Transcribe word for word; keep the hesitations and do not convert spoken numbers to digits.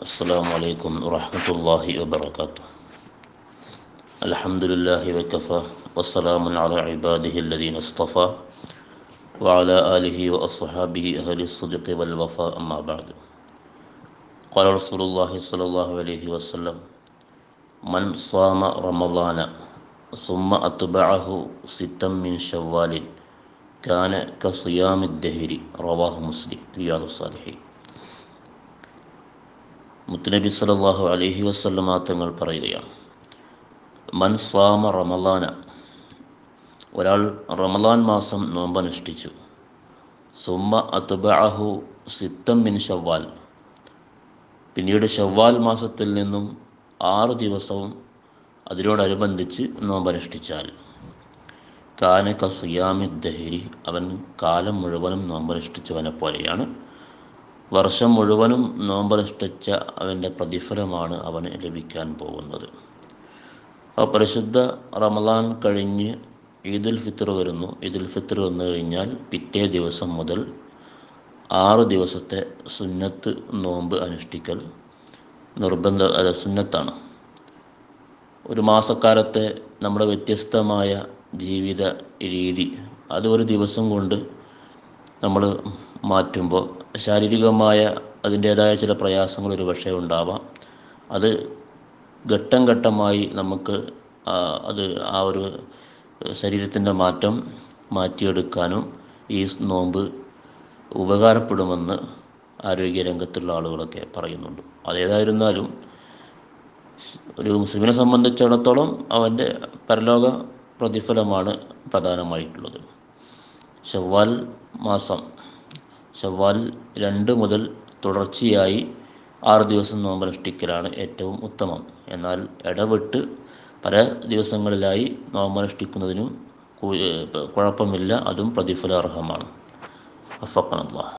السلام عليكم ورحمة الله وبركاته. الحمد لله وكفى والسلام على عباده الذين اصطفى وعلى آله وأصحابه أهل الصدق والوفاء. أما بعد، قال رسول الله صلى الله عليه وسلم: من صام رمضان ثم أتبعه ستا من شوال كان كصيام الدهر. رواه مسلم. Riyadh الصالحين. മുത്തുനബി സല്ലല്ലാഹു അലൈഹി വസല്ലമ തങ്ങൾ പറയുകയാണ്, മൻ സാമ റമളാന, ഒരാൾ റമളാൻ മാസം നോമ്പനുഷ്ഠിച്ചു, സുമ്മ അത്ബഅഹു സിത്തം മിൻ ഷവ്വാൽ, പിന്നീട് ഷവ്വാൽ മാസത്തിൽ നിന്നും ആറ് ദിവസവും അതിനോടനുബന്ധിച്ച് നോമ്പനുഷ്ഠിച്ചാൽ, കാന കസിയാമി ദഹരി, അവൻ കാലം മുഴുവനും നോമ്പനുഷ്ഠിച്ചവനെ പോലെയാണ്. വർഷം മുഴുവനും നോമ്പനുഷ്ഠിച്ച അവൻ്റെ പ്രതിഫലമാണ് അവന് ലഭിക്കാൻ പോകുന്നത്. ആ പരിശുദ്ധ റമളാൻ കഴിഞ്ഞ് ഈദുൽ ഫിത്ർ വരുന്നു. ഈദുൽ ഫിത്ർ വന്നു കഴിഞ്ഞാൽ പിറ്റേ ദിവസം മുതൽ ആറ് ദിവസത്തെ സുന്നത്ത് നോമ്പ് അനുഷ്ഠിക്കൽ നിർബന്ധ അല്ല സുന്നത്താണ്. ഒരു മാസക്കാലത്തെ നമ്മുടെ വ്യത്യസ്തമായ ജീവിത രീതി അത് ഒരു ദിവസം കൊണ്ട് നമ്മൾ മാറ്റുമ്പോൾ ശാരീരികമായ അതിൻ്റേതായ ചില പ്രയാസങ്ങൾ ഒരു പക്ഷേ ഉണ്ടാവാം. അത് ഘട്ടം ഘട്ടമായി നമുക്ക് അത് ആ ഒരു ശരീരത്തിൻ്റെ മാറ്റം മാറ്റിയെടുക്കാനും ഈ നോമ്പ് ഉപകാരപ്പെടുമെന്ന് ആരോഗ്യരംഗത്തുള്ള ആളുകളൊക്കെ പറയുന്നുണ്ട്. അതേതായിരുന്നാലും ഒരു മുസ്ലിമിനെ സംബന്ധിച്ചിടത്തോളം അവൻ്റെ പരലോക പ്രതിഫലമാണ് പ്രധാനമായിട്ടുള്ളത്. ഷവ്വാൽ മാസം, ഷവ്വാൽ രണ്ട് മുതൽ തുടർച്ചയായി ആറ് ദിവസം നോമ്പനുഷ്ഠിക്കലാണ് ഏറ്റവും ഉത്തമം. എന്നാൽ ഇടവിട്ട് പല ദിവസങ്ങളിലായി നോമ്പനുഷ്ഠിക്കുന്നതിനും കുഴപ്പമില്ല, അതും പ്രതിഫലാർഹമാണ്. വഫഖനല്ലാഹ്.